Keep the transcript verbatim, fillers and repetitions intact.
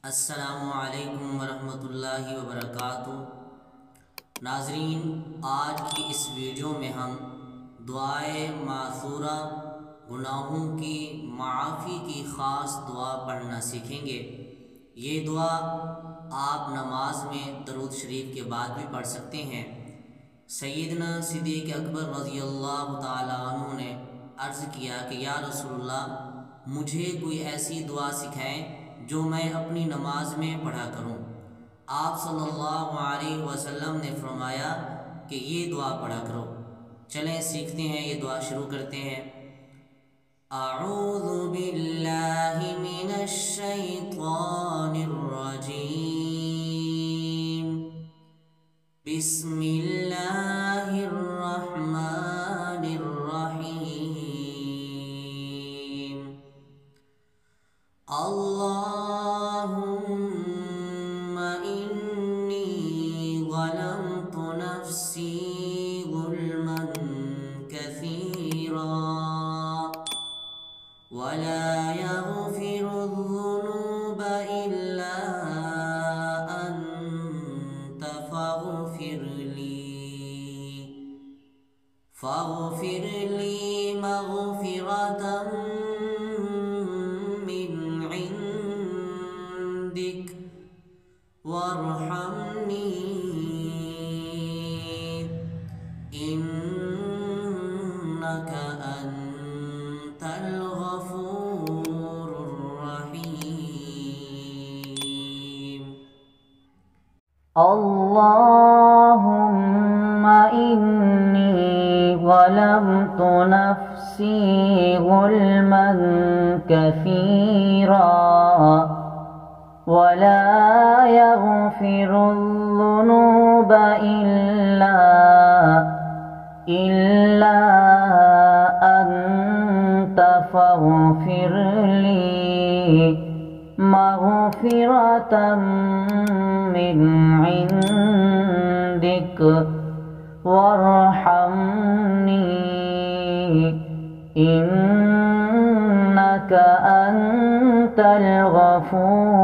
السلام علیکم ورحمۃ اللہ وبرکاتہ۔ ناظرین، آج کی اس ویڈیو میں ہم دعائے ماثورہ گناہوں کی معافی کی خاص دعا پڑھنا سیکھیں گے۔ یہ دعا آپ نماز میں درود شریف کے بعد بھی پڑھ سکتے ہیں۔ سیدنا صدیق اکبر رضی اللہ تعالیٰ عنہ نے عرض کیا کہ یا رسول اللہ، مجھے کوئی ایسی دعا سکھائیں جو میں اپنی نماز میں پڑھا کروں۔ آپ صلی اللہ علیہ وسلم نے فرمایا کہ یہ دعا پڑھا کرو۔ چلیں سیکھتے ہیں، یہ دعا شروع کرتے ہیں۔ اعوذ باللہ من الشیطان الرجیم، بسم اللہ الرحمن الرحیم، اللہم انی ظلمت نفسی ظلما کثیرا ولا یغفر الذنوب الا انت فاغفر لی فاغفر لی مغفرة وارحمنی انک انت الغفور الرحیم۔ اللہم انی ظلمت نفسی ظلما کثیرا ولا يغفر الذنوب إلا إلا أنت فاغفر لي مغفرة من عندك وارحمني إنك أنت الغفور